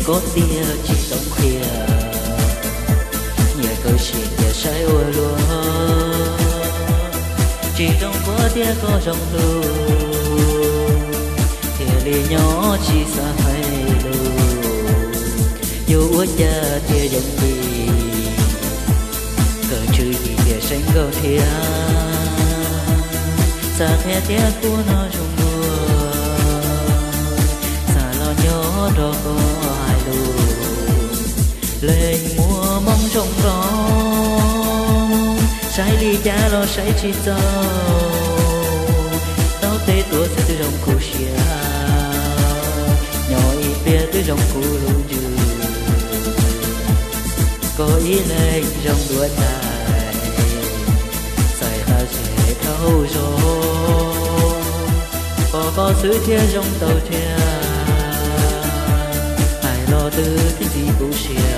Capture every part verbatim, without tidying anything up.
có tia chỉ sống khuya nhẹ câu chuyện nhẹ say ua lúa chỉ trong có tia có trong lưu tia lì nhỏ chỉ xa hay lưu dù ua cha tia giống gì cờ chữ gì tia xanh gầu thia xa theo tia của nó trong mưa xa lo nhớ đó có hai lưu lên mùa mong trong đó sai đi cha lo sai chi sao tao tê tua sẽ từ trong khu xia nhỏ ít bia từ trong khu lưu dư có ý lên trong đuôi dài sai ta sẽ thâu rồi có có sự thiên trong tàu thiên ai lo từ cái gì cũng xia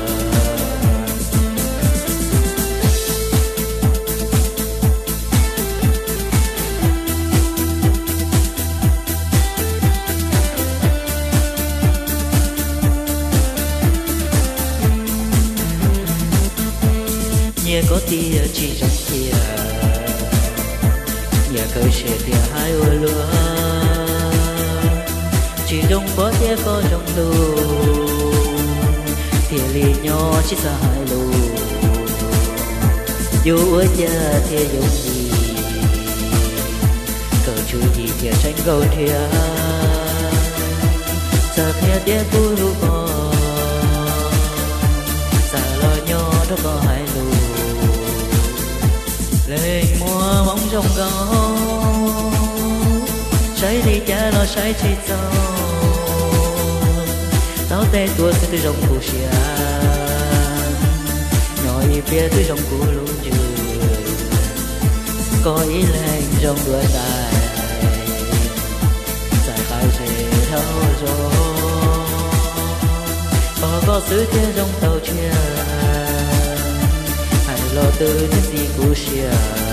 nhẹ có tia chỉ trong tia nhẹ câu chuyện tia hai ua lúa chỉ trong có tia có trong lưu tia lì nhỏ chỉ xa hai lưu dù ua cha tia giống gì cờ chú gì tia tranh câu tia xa tia tia cu lưu có xa lo nhỏ đó có hai lưu lên mùa bóng trong gió trái đi cha lo trái chi sao tao tê tua sẽ từ trong khu xia nói phía từ trong khu lũ dư có ý lên trong đuôi dài dài tay sẽ thâu gió có có sự thiên trong tàu chuyên lo từ những gì của xia